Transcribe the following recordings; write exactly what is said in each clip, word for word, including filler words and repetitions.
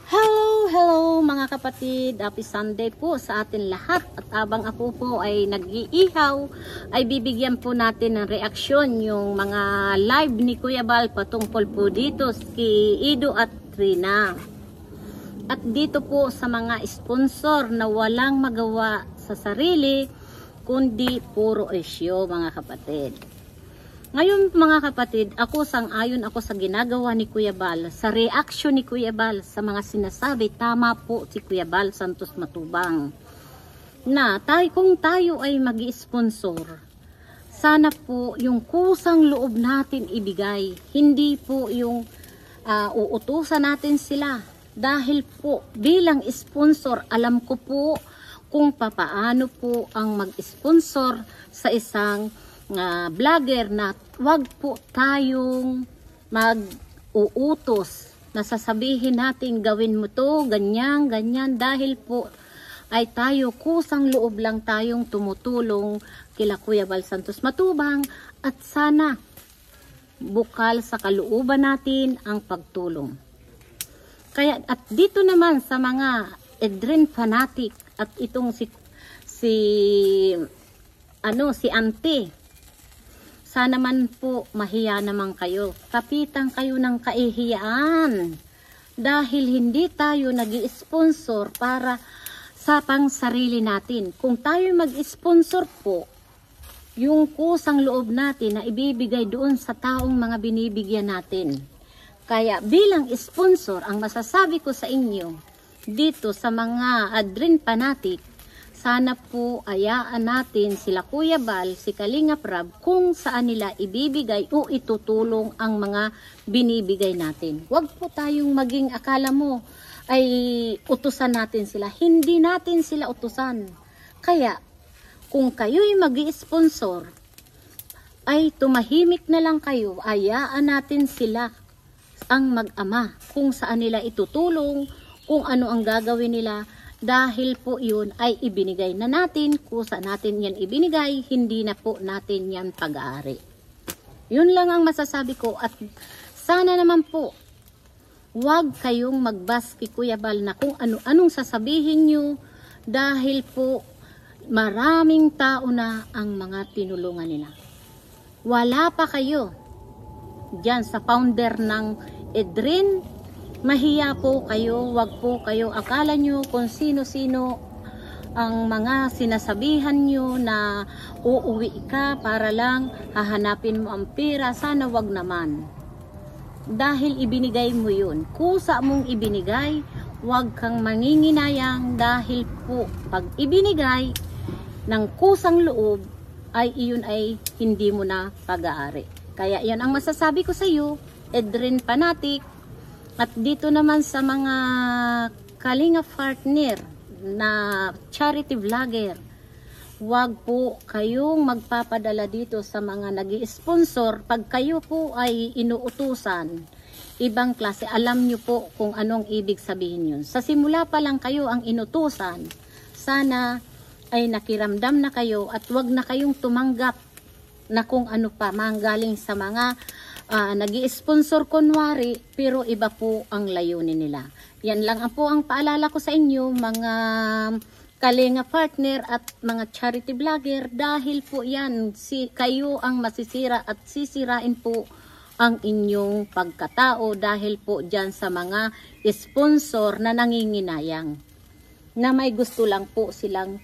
Hello, hello mga kapatid. Happy Sunday po sa atin lahat. At abang ako po ay nag-iihaw, ay bibigyan po natin ng reaksyon yung mga live ni Kuya Bal patungkol po dito si Ido at Trina. At dito po sa mga sponsor na walang magawa sa sarili, kundi puro isyo mga kapatid. Ngayon mga kapatid, ako sang-ayon ako sa ginagawa ni Kuya Bal, sa reaction ni Kuya Bal sa mga sinasabi. Tama po si Kuya Bal Santos Matubang na tayo, kung tayo ay mag-sponsor, sana po yung kusang loob natin ibigay, hindi po yung uh, uutusan natin sila. Dahil po bilang sponsor, alam ko po kung papaano po ang mag-sponsor sa isang Uh, vlogger, na wag po tayong mag-uutos na sasabihin natin gawin mo to, ganyan, ganyan, dahil po ay tayo kusang loob lang tayong tumutulong kila Kuya Bal Santos Matubang, at sana bukal sa kalooban natin ang pagtulong. Kaya at dito naman sa mga Edrin fanatic at itong si si ano si Ante, sana man po mahiya naman kayo. Kapitan kayo ng kaihiyaan. Dahil hindi tayo nag-i-sponsor para sa pang sarili natin. Kung tayo mag-sponsor po, yung kusang loob natin na ibibigay doon sa taong mga binibigyan natin. Kaya bilang sponsor, ang masasabi ko sa inyo, dito sa mga Adrin fanatic, sana po ayaan natin sila Kuya Bal, si Kalinga Prab, kung saan nila ibibigay o itutulong ang mga binibigay natin. Huwag po tayong maging akala mo ay utusan natin sila. Hindi natin sila utusan. Kaya kung kayo'y mag-i-sponsor, ay tumahimik na lang kayo. Ayaan natin sila ang mag-ama kung saan nila itutulong, kung ano ang gagawin nila. Dahil po yun ay ibinigay na natin, kusa natin yan ibinigay, hindi na po natin yan pag-aari. Yun lang ang masasabi ko, at sana naman po, huwag kayong magbas kay Kuya Bal na kung ano-anong sasabihin nyo, dahil po maraming tao na ang mga tinulungan nila. Wala pa kayo dyan sa founder ng Edrin. Mahiya po kayo, wag po kayo akala nyo kung sino-sino ang mga sinasabihan nyo na uuwi ka para lang hahanapin mo ang pera. Sana wag naman. Dahil ibinigay mo yun. Kusa mong ibinigay, wag kang manginginayang, dahil po pag ibinigay ng kusang loob, ay iyon ay hindi mo na pag-aari. Kaya yan ang masasabi ko sa iyo, Edrin fanatic. At dito naman sa mga Kalinga partner na charity vlogger, huwag po kayong magpapadala dito sa mga nag-i-sponsor. Pag kayo po ay inuutusan, ibang klase, alam nyo po kung anong ibig sabihin yun. Sa simula pa lang kayo ang inutusan, sana ay nakiramdam na kayo at huwag na kayong tumanggap na kung ano pa manggaling sa mga Uh, nag-i-sponsor kunwari, pero iba po ang layunin nila. Yan lang ang po ang paalala ko sa inyo, mga Kalinga partner at mga charity vlogger, dahil po yan, si, kayo ang masisira at sisirain po ang inyong pagkatao dahil po dyan sa mga sponsor na nanginginayang, na may gusto lang po silang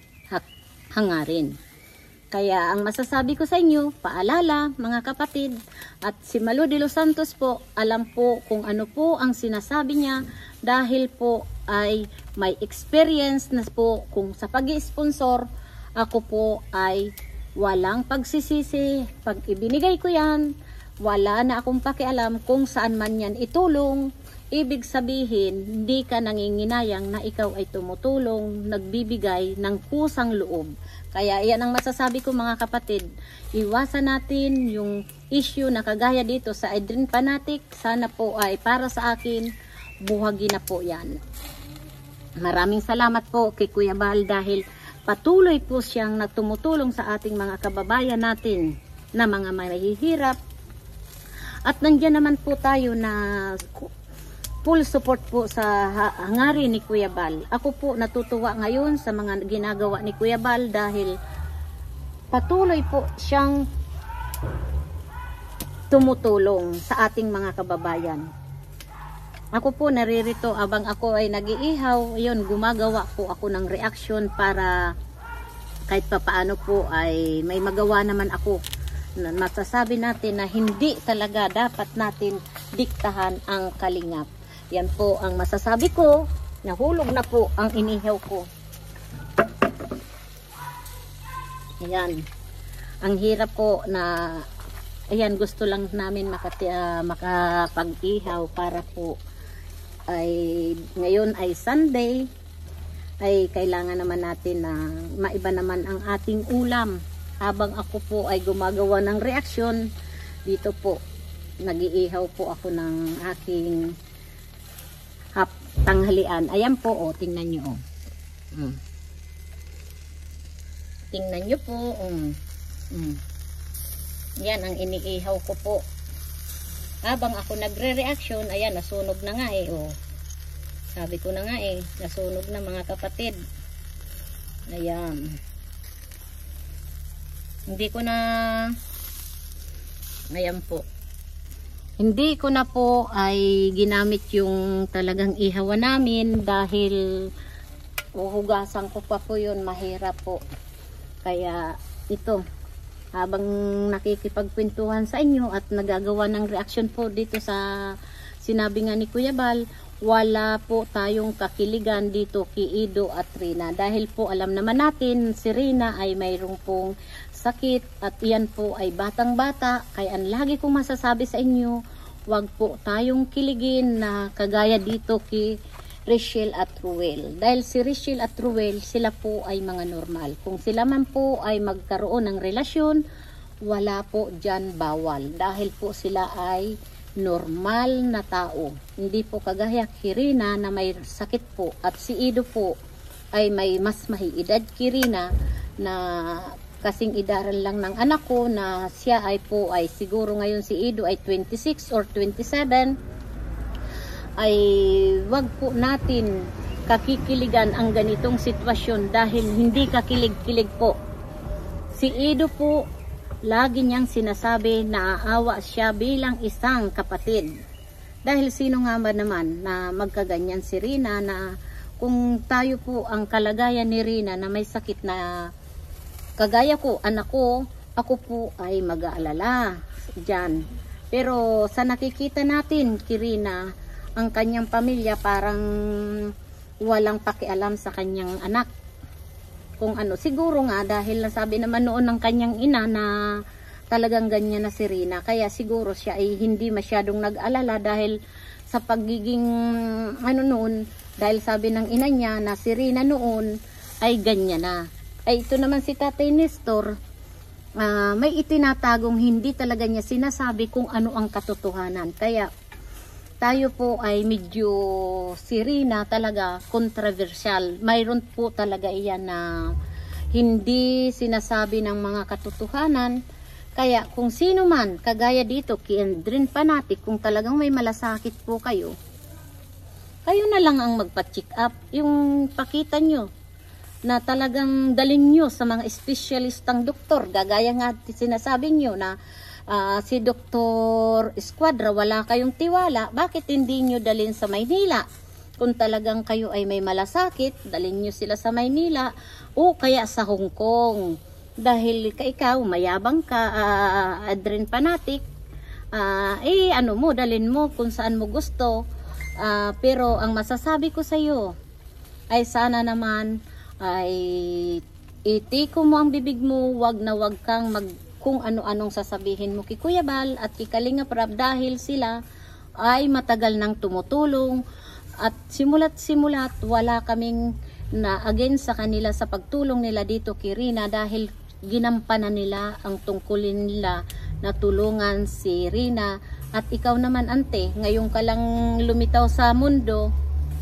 hangarin. Kaya ang masasabi ko sa inyo, paalala mga kapatid, at si Malu de los Santos po, alam po kung ano po ang sinasabi niya, dahil po ay may experience na po kung sa pag-i-sponsor. Ako po ay walang pagsisisi. Pag ibinigay ko yan, wala na akong pakialam kung saan man yan itulong. Ibig sabihin, hindi ka nanginginayang na ikaw ay tumutulong, nagbibigay ng kusang loob. Kaya yan ang masasabi ko mga kapatid. Iwasan natin yung issue na kagaya dito sa Edrin fanatic. Sana po ay para sa akin, buhagi na po yan. Maraming salamat po kay Kuya Bal dahil patuloy po siyang nagtumutulong sa ating mga kababayan natin na mga mahihirap. At nandiyan naman po tayo na full support po sa hangarin ni Kuya Bal. Ako po natutuwa ngayon sa mga ginagawa ni Kuya Bal dahil patuloy po siyang tumutulong sa ating mga kababayan. Ako po naririto abang ako ay nag-iihaw, yun, gumagawa po ako ng reaction para kahit papaano po ay may magawa naman ako. Masasabi natin na hindi talaga dapat natin diktahan ang kalingap. Yan po ang masasabi ko. Nahulog na po ang inihaw ko. Ayan. Ang hirap po na, ayan, gusto lang namin makati, uh, makapag-ihaw para po ay ngayon ay Sunday, ay kailangan naman natin na maiba naman ang ating ulam. Habang ako po ay gumagawa ng reaksyon, dito po nag-iihaw po ako ng aking hap tanghalian. Ayan po, oh, tingnan nyo, oh. Mm. Tingnan nyo po, um. Mm. Yan ang iniihaw ko po. Habang ako nagre-reaction, ayan, nasunog na nga eh, oh. Sabi ko na nga eh, nasunog na mga kapatid. Ayan. Hindi ko na, ayan po. Hindi ko na po ay ginamit yung talagang ihawan namin dahil uhugasan ko pa po yun, mahirap po. Kaya ito, habang nakikipagkwentuhan sa inyo at nagagawa ng reaction po dito sa sinabi nga ni Kuya Bal, wala po tayong kakiligan dito kay Ido at Rina. Dahil po alam naman natin si Rina ay mayroong pong sakit at iyan po ay batang bata, kaya ang lagi kong masasabi sa inyo, wag po tayong kiligin na kagaya dito kay Rachel at Ruel. Dahil si Rachel at Ruel, sila po ay mga normal. Kung sila man po ay magkaroon ng relasyon, wala po dyan bawal. Dahil po sila ay normal na tao. Hindi po kagaya kay Rina na may sakit po. At si Ido po ay may mas mahiedad kay Rina na kasing idaran lang ng anak ko na siya ay po ay siguro ngayon si Ido ay twenty-six or twenty-seven, ay wag po natin kakikiligan ang ganitong sitwasyon dahil hindi kakilig-kilig po. Si Ido po lagi niyang sinasabi na aawa siya bilang isang kapatid. Dahil sino nga ba naman na magkaganyan si Rina na kung tayo po ang kalagayan ni Rina na may sakit na kagaya ko, anak ko, ako po ay mag-aalala dyan. Pero sa nakikita natin, Kirina, ang kanyang pamilya parang walang pakialam sa kanyang anak. Kung ano, siguro nga dahil nasabi naman noon ng kanyang ina na talagang ganyan na si Rina. Kaya siguro siya ay hindi masyadong nag-alala dahil sa pagiging ano noon, dahil sabi ng ina niya na si Rina noon ay ganyan na. Ay ito naman si Tatay Nestor, uh, may itinatagong hindi talaga niya sinasabi kung ano ang katotohanan. Kaya tayo po ay medyo si Rina talaga controversial. Mayroon po talaga iyan na hindi sinasabi ng mga katotohanan. Kaya kung sino man, kagaya dito, kay Andrin Fanatic, kung talagang may malasakit po kayo, kayo na lang ang magpa-check up. Yung pakita nyo na talagang dalin nyo sa mga espesyalistang doktor. Gagaya nga sinasabi nyo na uh, si Doktor Esquadra wala kayong tiwala. Bakit hindi nyo dalin sa Maynila? Kung talagang kayo ay may malasakit, dalin nyo sila sa Maynila o kaya sa Hong Kong. Dahil ka ikaw, mayabang ka, uh, Adren Fanatic, uh, eh ano mo, dalin mo kung saan mo gusto. Uh, pero ang masasabi ko sa iyo ay sana naman ay itiko mo ang bibig mo, wag na wag kang mag kung ano-anong sasabihin mo kay Kuya Bal at kay Kalinga Prab dahil sila ay matagal nang tumutulong at simulat simulat wala kaming na against sa kanila sa pagtulong nila dito kay Rina dahil ginampanan nila ang tungkulin nila na tulungan si Rina. At ikaw naman ante, ngayon ka lang lumitaw sa mundo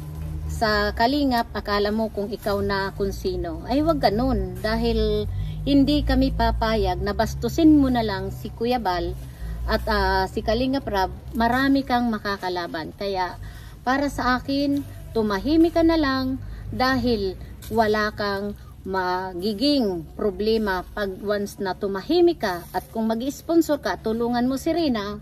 sa Kalingap, akala mo kung ikaw na kung sino. Ay wag ganun dahil hindi kami papayag na bastusin mo na lang si Kuya Bal at uh, si Kalinga Prab, marami kang makakalaban. Kaya Para sa akin, tumahimik ka na lang dahil wala kang magiging problema pag once na tumahimik ka. At kung mag-sponsor ka, tulungan mo si Rina,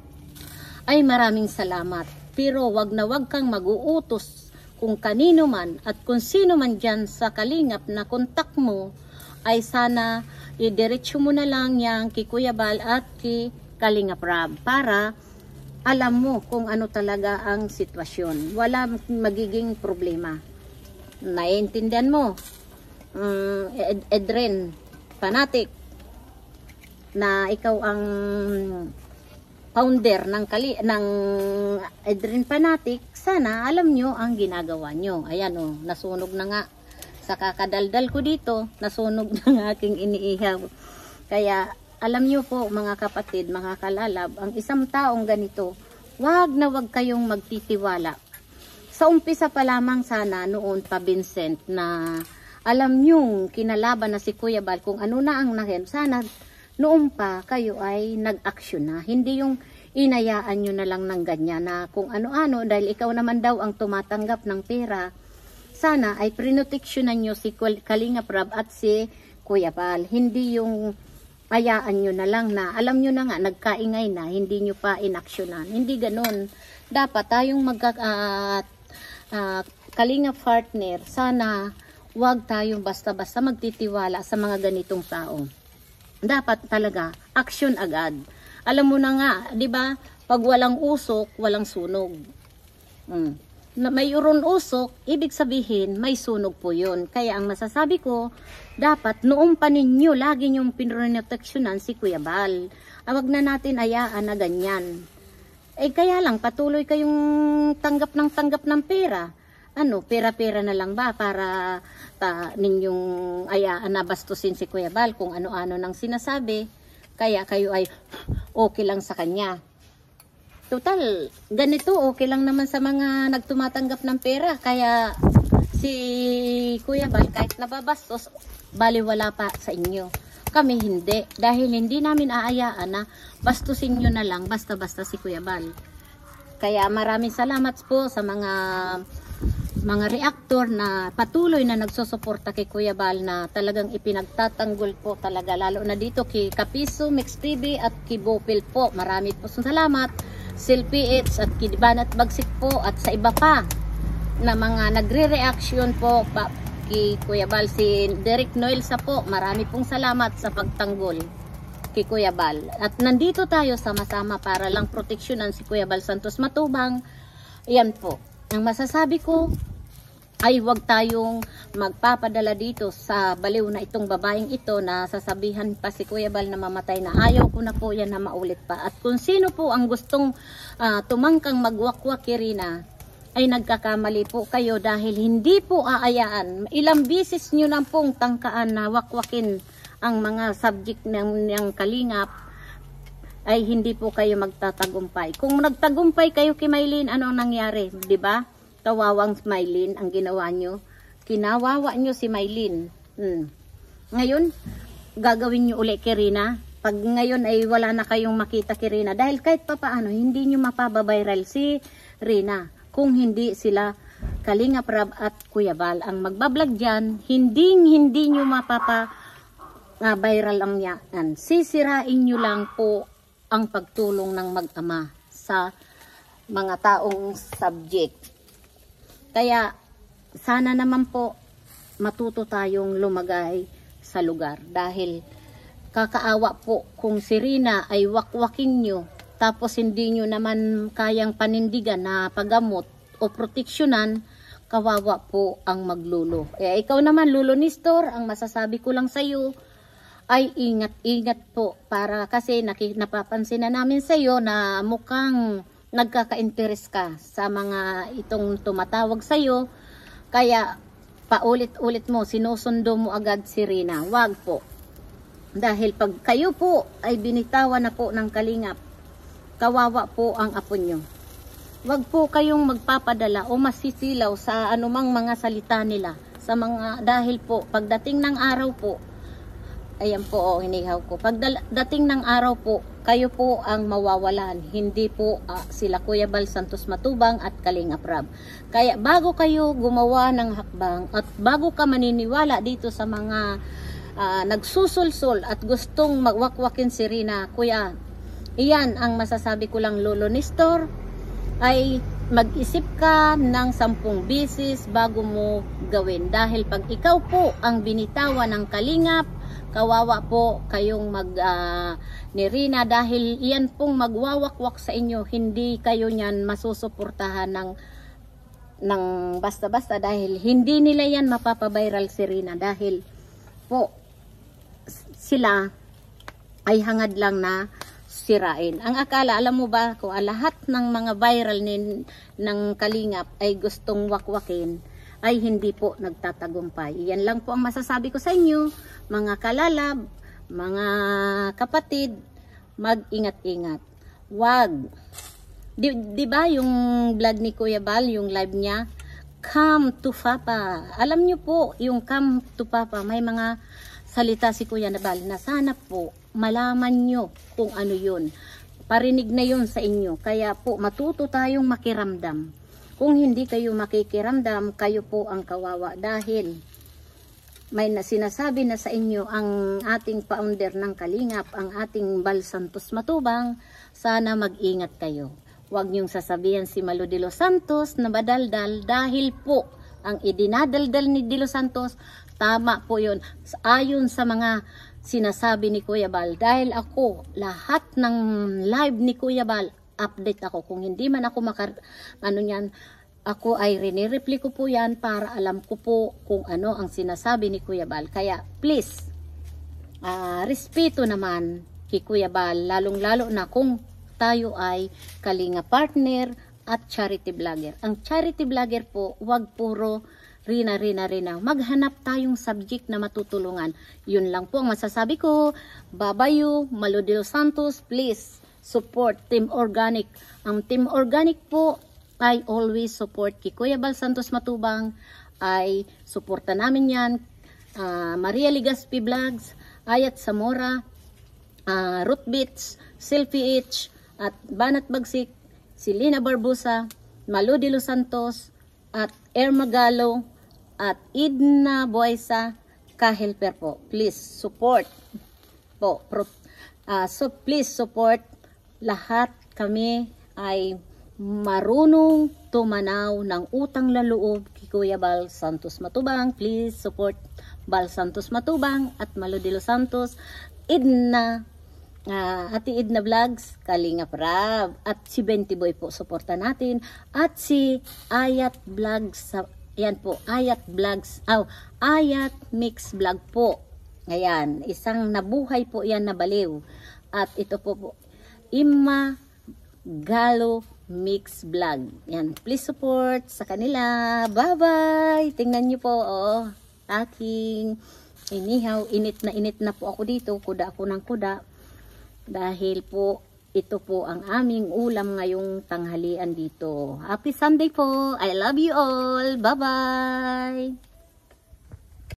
ay maraming salamat. Pero wag na wag kang mag-uutos kung kanino man at kung sino man dyan sa Kalingap na kontak mo, ay sana idiretso mo na lang yan kay Kuya Bal at kay Kalingap Rab para alam mo kung ano talaga ang sitwasyon. Wala magiging problema. Naiintindihan mo? Um, Ed Edren Fanatic na ikaw ang founder ng Kali ng Edren Fanatic, sana alam nyo ang ginagawa nyo. Ayan o, nasunog na nga sa kakadaldal ko dito, nasunog na ng aking iniihaw. Kaya alam nyo po mga kapatid, mga kalalab, ang isang taong ganito, wag na wag kayong magtitiwala. Sa umpisa pa lamang sana noon pa Vincent na alam nyong kinalaban na si Kuya Bal kung ano na ang nahin, sana noon pa kayo ay nag-aksyon na. Hindi yung inayaan nyo na lang ng ganyan na kung ano-ano dahil ikaw naman daw ang tumatanggap ng pera. Sana ay prinoteksyonan nyo si Kalingap Rab at si Kuya Bal. Hindi yung ayaan nyo na lang na alam nyo na nga nagkaingay na, hindi nyo pa inaksyonan. Hindi ganun. Dapat tayong magka uh, uh, Kalingap partner, sana wag tayong basta-basta magtitiwala sa mga ganitong tao. Dapat talaga action agad. Alam mo na nga, 'di ba? Pag walang usok, walang sunog. Mm. Na mayroon usok, ibig sabihin may sunog po 'yon. Kaya ang masasabi ko, dapat noong pa ninyo lagi niyong pinroteksyonan si Kuya Bal. Wag na natin ayaan na ganyan. Eh kaya lang patuloy kayong tanggap ng tanggap ng pera. Ano, pera-pera na lang ba para ta, ninyong ayaan na bastusin si Kuya Bal kung ano-ano nang sinasabi, kaya kayo ay okay lang sa kanya. Total, ganito okay lang naman sa mga nagtumatanggap ng pera, kaya si Kuya Bal kahit nababastos, baliwala pa sa inyo. Kami hindi, dahil hindi namin aayaan na bastusin nyo na lang basta-basta si Kuya Bal. Kaya maraming salamat po sa mga mga reactor na patuloy na nagsusuporta kay Kuya Bal na talagang ipinagtatanggol po talaga, lalo na dito kay Kapiso, Mix T V at kay Bopil po. Marami po salamat, Silpi It's at kay Banat Bagsik po at sa iba pa na mga nagre-reaction po pa, kay Kuya Bal. Si Derek Noelsa po, marami pong salamat sa pagtanggol kay Kuya Bal. At nandito tayo sama-sama para lang proteksyonan si Kuya Bal Santos Matubang. Yan po. Ang masasabi ko ay huwag tayong magpapadala dito sa baliw na itong babaeng ito na sasabihan pa si Kuya Bal na mamatay na. Ayaw ko na po yan na maulit pa. At kung sino po ang gustong uh, tumangkang magwakwak kay Rina, ay nagkakamali po kayo dahil hindi po aayaan. Ilang bisis nyo na pong tangkaan na wakwakin ang mga subject ng, ng Kalingap, ay hindi po kayo magtatagumpay. Kung nagtagumpay kayo kay Maylin, ano ang nangyari? Diba? Kawawang Maylin ang ginawa nyo. Kinawawa nyo si Maylin. Hmm. Ngayon, gagawin nyo uli kay Rina. Pag ngayon ay wala na kayong makita kay Rina. Dahil kahit pa paano, hindi nyo mapababiral si Rina. Kung hindi sila Kalingap Rab at Kuya Bal ang magbablog dyan, hindi hindi nyo mapapa uh, viral ang yan. Sisirain nyo lang po ang pagtulong ng mag-ama sa mga taong subject. Kaya sana naman po matuto tayong lumagay sa lugar dahil kakaawa po kung si Rina ay wakwaking nyo tapos hindi nyo naman kayang panindigan na paggamot o proteksyonan, kawawa po ang maglulo. Eh ikaw naman Lulo Nestor, ang masasabi ko lang sa iyo ay ingat-ingat po para kasi napapansin na namin sa iyo na mukhang nagkaka-interes ka sa mga itong tumatawag sa iyo, kaya paulit-ulit mo sinusundo mo agad si Rina. Wag po, dahil pag kayo po ay binitawan na po ng Kalingap, kawawa po ang apo nyo. Wag po kayong magpapadala o masisilaw sa anumang mga salita nila sa mga, dahil po pagdating ng araw po, ayan po, oh, hinihaw ko. Pagdating ng araw po, kayo po ang mawawalan, hindi po uh, sila Kuya Bal Santos Matubang at Kalingap Rab. Kaya bago kayo gumawa ng hakbang at bago ka maniniwala dito sa mga uh, nagsusulsul at gustong magwakwakin si Rina, Kuya, iyan ang masasabi ko lang, Lolo Nestor, ay mag-isip ka ng sampung bisis bago mo gawin. Dahil pag ikaw po ang binitawan ng Kalingap, kawawa po kayong mag uh, ni Rina, dahil iyan pong magwawakwak sa inyo, hindi kayo niyan masusuportahan ng ng basta-basta, dahil hindi nila yan mapapaviral si Rina, dahil po sila ay hangad lang na sirain. Ang akala, alam mo ba, kung lahat ng mga viral ni, ng Kalingap ay gustong wakwakin, ay hindi po nagtatagumpay. Yan lang po ang masasabi ko sa inyo, mga kalalab, mga kapatid, mag-ingat-ingat. Wag. Di, di ba yung vlog ni Kuya Bal, yung live niya, Come to Papa. Alam niyo po, yung Come to Papa, may mga salita si Kuya Bal na sana po malaman nyo kung ano yun. Parinig na yun sa inyo. Kaya po matuto tayong makiramdam. Kung hindi kayo makikiramdam, kayo po ang kawawa, dahil may na sinasabi na sa inyo ang ating founder ng Kalingap, ang ating Bal Santos Matubang, sana mag-ingat kayo. Huwag niyong sasabihan si Malu de los Santos na badaldal, dahil po ang idinadaldal ni de los Santos, tama po yun, ayon sa mga sinasabi ni Kuya Bal. Dahil ako, lahat ng live ni Kuya Bal, update ako. Kung hindi man ako makar... ano yan, ako ay rinireply ko po yan para alam ko po kung ano ang sinasabi ni Kuya Bal. Kaya please, uh, respeto naman kay Kuya Bal, lalong-lalo na kung tayo ay Kalinga partner at charity vlogger. Ang charity vlogger po, wag puro Rina, Rina, Rina. Maghanap tayong subject na matutulungan. Yun lang po ang masasabi ko. Babayu, Malu de los Santos, please support Team Organic. Ang Team Organic po ay always support kay Kuya Bal Santos Matubang, ay suporta namin yan. Uh, Maria Ligaspi Vlogs, Ayat Zamora, uh, Root Beats, Selfie H, at Banat Bagsik, si Lina Barbosa, Malu de los Santos, at Air Magalo, at Idna Boysa, ka-helper po. Please support po. Pro, uh, so please support. Lahat kami ay marunong tumanaw ng utang na loob kay Kuya Bal Santos Matubang. Please support Bal Santos Matubang at Malu de los Santos, Idna, uh, Ate Idna Vlogs, Kalingap Rab, at si Benti Boy po, suporta natin, at si Ayat Vlogs, yan po, Ayat Vlogs, oh, Ayat Mix Vlog po. Ayan, isang nabuhay po yan na baliw. At ito po po, Imma Galo Mix Vlog. Yan, please support sa kanila. Bye-bye! Tingnan nyo po, oh, aking inihaw, init na init na po ako dito. Kuda ako ng kuda. Dahil po, ito po ang aming ulam ngayong tanghalian dito. Happy Sunday po! I love you all! Bye-bye!